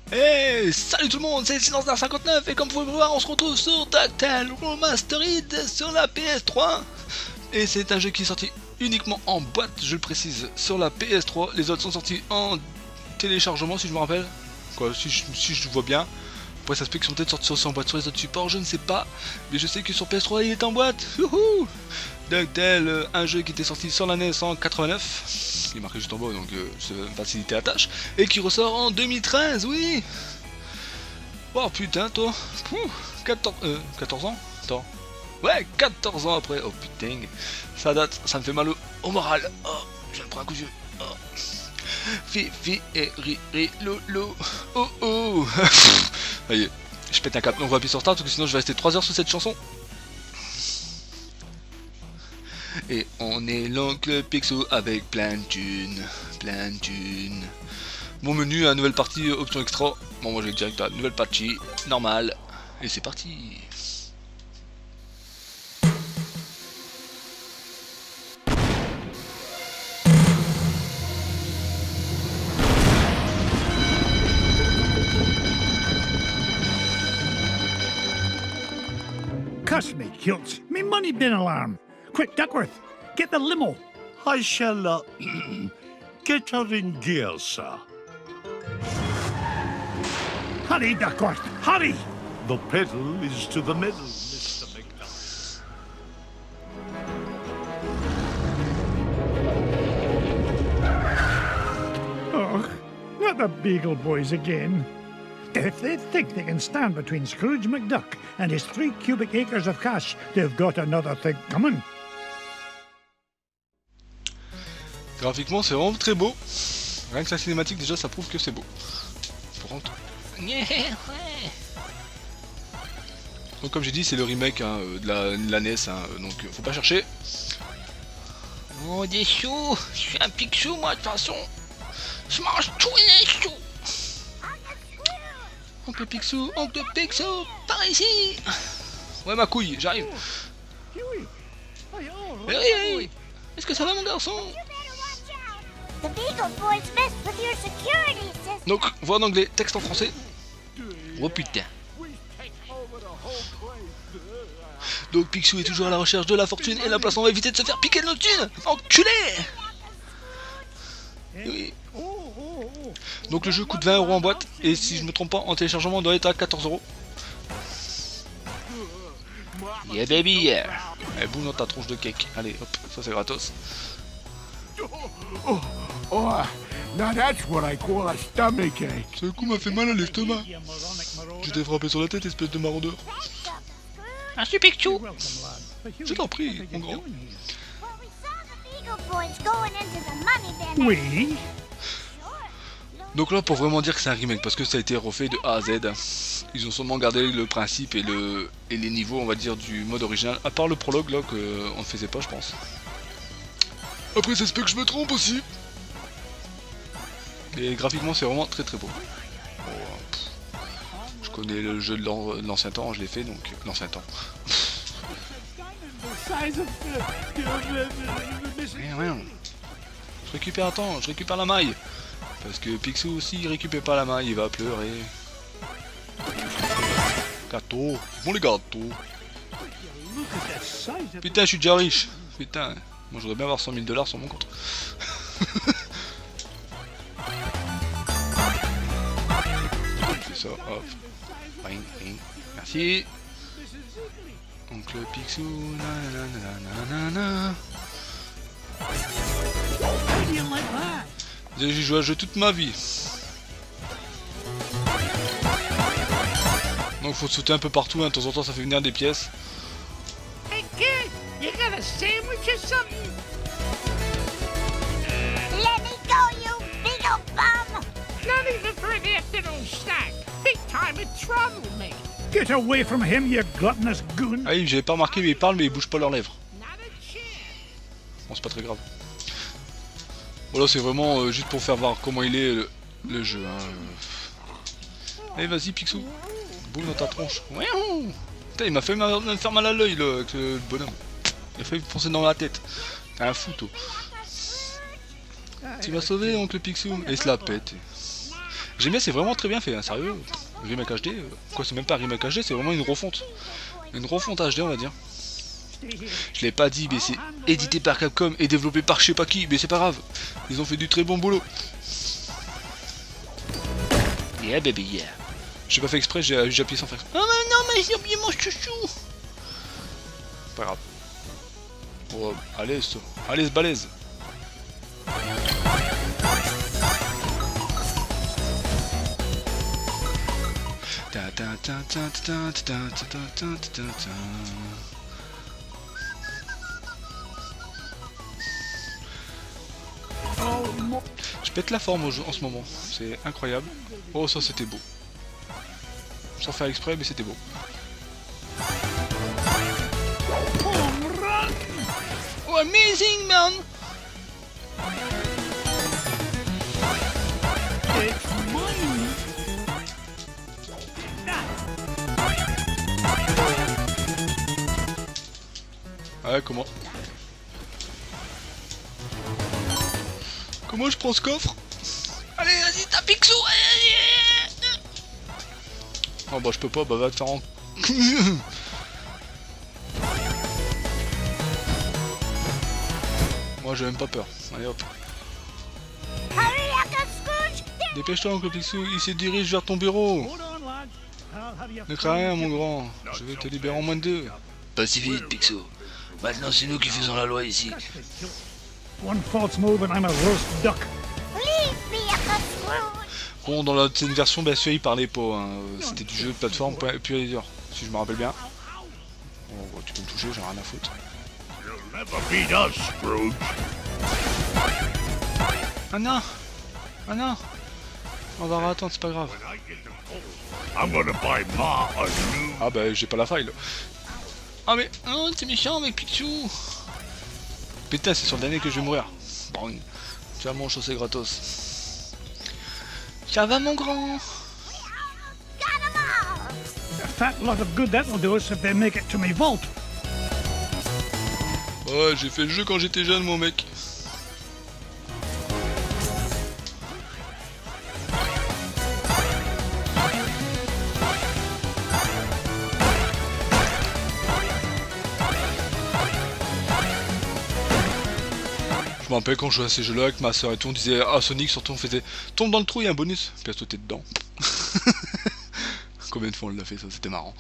Hey, salut tout le monde, c'est Silence 59 et comme vous pouvez le voir, on se retrouve sur DuckTales Remastered sur la PS3. Et c'est un jeu qui est sorti uniquement en boîte, je le précise, sur la PS3. Les autres sont sortis en téléchargement si je me rappelle. Quoi, si je vois bien. Après ça se peut qu'ils sont peut-être sortis aussi en boîte sur les autres supports, je ne sais pas. Mais je sais que sur PS3 il est en boîte. Youhou! DuckTales, un jeu qui était sorti sur la NES en 89. Il est marqué juste en bas donc ça va me faciliter la tâche. Et qui ressort en 2013, oui! Oh putain toi! 14 ans? Attends. Ouais, 14 ans après. Oh putain. Ça date, ça me fait mal au moral. Oh, je viens de prendre un coup de vieux. Oh. Fifi et riri lolo. Oh oh. Ça y est, je pète un cap. On va appuyer sur start parce que sinon je vais rester 3 heures sous cette chanson. Et on est l'oncle Picsou avec plein de thunes. Plein de thunes. Mon menu, à nouvelle partie, option extra. Bon, moi je vais direct à nouvelle partie, normale. Et c'est parti. Cuss me, Hilts. Me money bin alarm. Quick, Duckworth, get the limo. I shall, get her in gear, sir. Hurry, Duckworth, hurry! The pedal is to the metal, Mr. McNutt. Oh, not the Beagle Boys again. If they think they can stand between Scrooge McDuck and his 3 cubic acres of cash, they've got another thing coming. Graphiquement, c'est vraiment très beau. Rien que la cinématique, déjà, ça prouve que c'est beau. Donc, comme j'ai dit, c'est le remake hein, de la NES, hein, donc faut pas chercher. Oh, des choux! Je suis un Picsou, moi, de toute façon. Je mange tous les choux! Oncle Picsou, par ici! Ouais, ma couille, j'arrive. Hey, est-ce que ça va, mon garçon? Donc, voix en anglais, texte en français. Oh putain. Donc Picsou est toujours à la recherche de la fortune et la place on va éviter de se faire piquer de nos thunes. Enculé. Oui. Donc le jeu coûte 20 € en boîte et si je me trompe pas en téléchargement on doit être à 14 €. Yeah baby yeah. Allez boum dans ta tronche de cake. Allez hop, ça c'est gratos. Oh, now that's what I call a stomachache. Ce coup m'a fait mal à l'estomac. Je t'ai frappé sur la tête espèce de maraudeur. Merci Picsou. Je t'en prie mon grand. Oui. Donc là pour vraiment dire que c'est un remake parce que ça a été refait de A à Z. Ils ont sûrement gardé le principe et les niveaux on va dire du mode original. À part le prologue là qu'on ne faisait pas je pense. Après ça se peut que je me trompe aussi. Et graphiquement c'est vraiment très très beau. Je connais le jeu de l'ancien temps, je l'ai fait donc l'ancien temps. Rien. Je récupère la maille. Parce que Picsou aussi il récupère pas la maille, il va pleurer. Gâteau, bon les gâteaux. Putain je suis déjà riche. Putain, moi je voudrais bien avoir 100 000 $ sur mon compte. C'est ça, hop. Merci. Oncle Picsou, nanana. J'ai joué à jeu toute ma vie. Donc faut sauter un peu partout, hein. De temps en temps ça fait venir des pièces. Hey kid, you got a sandwich or something? Let me go, you big old bum! Not even for an afternoon snack. Big time in trouble, mate. Get away from him, you gluttonous goon. Ah oui, j'avais pas remarqué mais ils parlent mais ils bougent pas leurs lèvres. Bon c'est pas très grave. Voilà c'est vraiment juste pour faire voir comment il est le jeu. Hein. Allez vas-y Picsou. Boum dans ta tronche. Putain il m'a fait me faire mal à l'œil là avec le bonhomme. Il a failli me foncer dans la tête. T'es un fou toi. Tu m'as sauvé oncle Picsou. Et il se la pète. J'aime bien, c'est vraiment très bien fait, hein, sérieux. Remake HD, quoi, c'est même pas remake HD, c'est vraiment une refonte. Une refonte HD, on va dire. Je l'ai pas dit, mais c'est édité par Capcom et développé par je sais pas qui, mais c'est pas grave. Ils ont fait du très bon boulot. Yeah baby yeah. J'ai pas fait exprès, j'ai appuyé sans faire. Oh mais non, mais j'ai oublié mon chouchou. Pas grave. Oh, allez, allez, balèze. Je pète la forme en ce moment, c'est incroyable. Oh ça c'était beau. Sans faire exprès mais c'était beau. Oh amazing man. Ouais, comment je prends ce coffre? Allez, vas-y, t'as Picsou. Oh bah je peux pas, bah va te faire en... Moi j'ai même pas peur, allez hop. Dépêche-toi oncle Picsou, il se dirige vers ton bureau. Ne crains rien mon grand, je vais te libérer en moins de 2. Pas si vite Picsou, maintenant c'est nous qui faisons la loi ici. One false move and I'm a roast duck. Bon, dans l'ancienne version, bien sûr, il parlait pas. Hein. C'était du jeu de plateforme pur et dur, si je me rappelle bien. Oh, bah, tu peux me toucher, j'ai rien à foutre. Ah non! Ah non! On va attendre, c'est pas grave. Ah bah, j'ai pas la faille. Ah mais, oh, t'es méchant avec Picsou! Putain, c'est sur le dernier que je vais mourir. Bon, tu vas mon chaussée gratos. Ça va mon grand? A fat lot of good that'll do us if they make it to my vault. Ouais, j'ai fait le jeu quand j'étais jeune, mon mec. Je me rappelle quand je jouais à ces jeux-là avec ma soeur et tout, on disait ah Sonic, surtout on faisait tombe dans le trou, il y a un bonus, puis toi t'es dedans. Combien de fois on l'a fait ça, c'était marrant.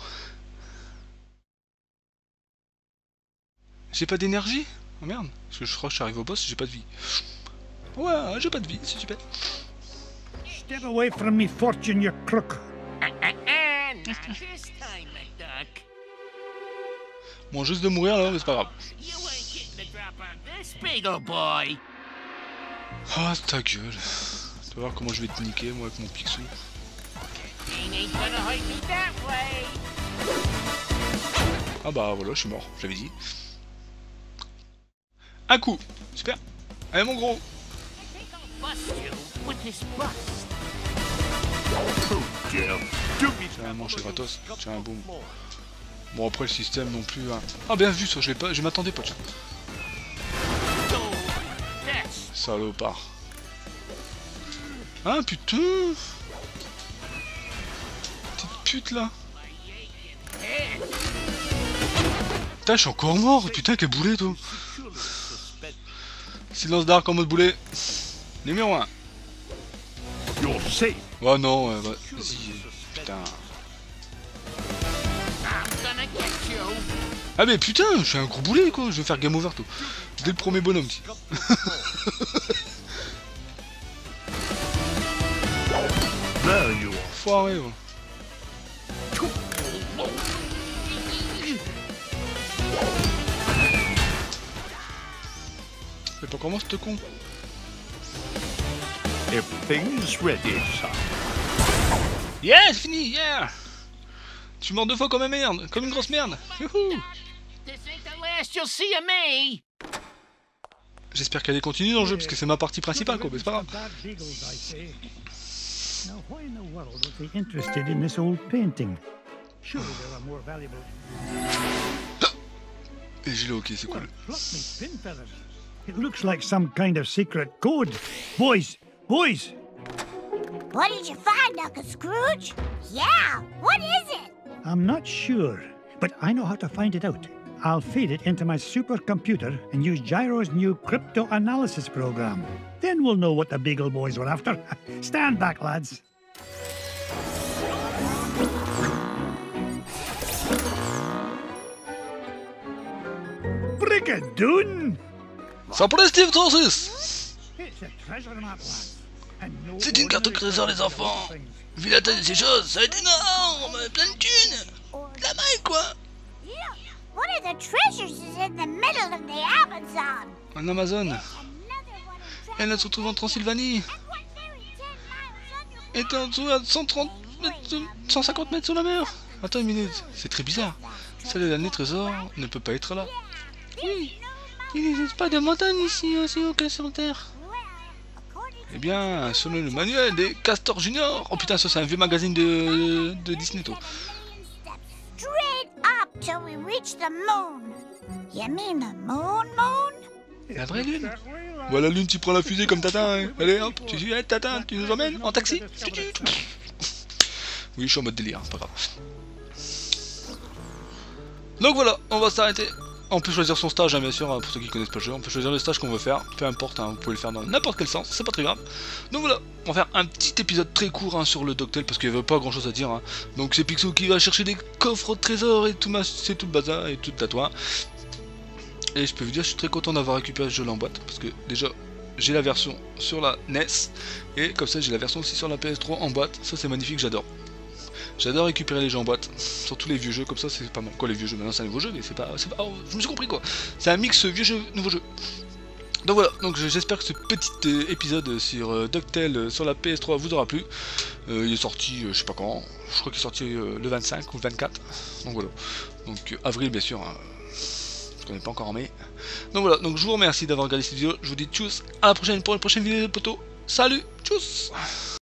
J'ai pas d'énergie? Oh merde, parce que je crois que je suis arrivé au boss, j'ai pas de vie. Ouais, j'ai pas de vie, c'est super. Step away from me, fortune, you crook. Bon, juste de mourir là, mais c'est pas grave. Ah, ta gueule. Tu vas voir comment je vais te niquer, moi, avec mon Picsou. Ah bah voilà, je suis mort, je l'avais dit. Un coup, super. Allez mon gros. Tiens, manche gratos, tiens un boum. Bon après le système non plus. Hein. Ah bien vu ça, je m'attendais pas. Tiens. Salopard. Ah putain. Petite pute là. Putain, je suis encore mort. Putain, quel boulet toi. Silence d'arc en mode boulet. Numéro 1. Oh non, vas-y. Putain. Ah mais putain, je suis un gros boulet quoi. Je vais faire game over tout. Dès le premier bonhomme. Foiré ouais. C'est pas comment ce con. Everything's ready, son. Yeah, c'est fini, yeah. Tu mords 2 fois comme une merde, comme une grosse merde. Youhou. J'espère qu'elle est continue dans le jeu parce que c'est ma partie principale quoi, mais c'est pas grave. Now, why in the world was he interested in this old painting? Surely there are more valuable. Et j'ai le hockey, c'est cool. Pluck me pin feathers. It looks like some kind of secret code. Boys, boys. What did you find, Uncle Scrooge? Yeah, what is it? I'm not sure, but I know how to find it out. I'll feed it into my supercomputer and use Gyro's new crypto analysis program. Then we'll know what the Beagle Boys were after. Stand back, lads. Brigadoon! Ça pour les Steve Torsus. It's a treasure map, lads. And no C'est une carte au trésor, les enfants. Vu la taille de ces choses, ça va être énorme, plein de thunes. De la maille, quoi. Yeah, one of the treasures is in the middle of the Amazon. En Amazon. Another one in Elle se retrouve en Transylvanie. Et t'es en dessous à 130 mètres, 150 mètres sous la mer. Attends une minute, c'est très bizarre. Celle de l'année trésor ne peut pas être là. Oui, il n'existe pas de montagne ici aussi haut que sur Terre. Eh bien, selon le manuel des Castors Junior. Oh putain, ça c'est un vieux magazine de Disney toi. Straight up till we reach the moon. You mean the moon? La vraie lune. Voilà, lune, tu prends la fusée comme Tatin. Hein. Allez hop, tu dis, hey, Tatin, tu nous emmènes en taxi. Oui, je suis en mode délire, c'est pas grave. Donc voilà, on va s'arrêter. On peut choisir son stage, hein, bien sûr, hein, pour ceux qui connaissent pas le jeu. On peut choisir le stage qu'on veut faire, peu importe, hein, vous pouvez le faire dans n'importe quel sens, c'est pas très grave. Donc voilà, on va faire un petit épisode très court hein, sur le Doctel parce qu'il n'y avait pas grand chose à dire. Hein. Donc c'est Picsou qui va chercher des coffres au trésor et tout, c'est tout le bazar et tout à toi. Et je peux vous dire, je suis très content d'avoir récupéré ce jeu là en boîte parce que déjà j'ai la version sur la NES et comme ça j'ai la version aussi sur la PS3 en boîte. Ça c'est magnifique, j'adore. J'adore récupérer les jeux en boîte, surtout les vieux jeux comme ça, c'est pas mal. Quoi les vieux jeux, maintenant c'est un nouveau jeu, mais c'est pas, oh, je me suis compris quoi. C'est un mix vieux jeu, nouveau jeu. Donc voilà, donc j'espère que ce petit épisode sur DuckTales sur la PS3 vous aura plu. Il est sorti, je sais pas quand, je crois qu'il est sorti le 25 ou le 24. Donc voilà, donc avril bien sûr, hein. Je connais pas encore en mai. Donc voilà, donc je vous remercie d'avoir regardé cette vidéo, je vous dis tchuss, à la prochaine pour une prochaine vidéo de poteau. Salut, tchuss.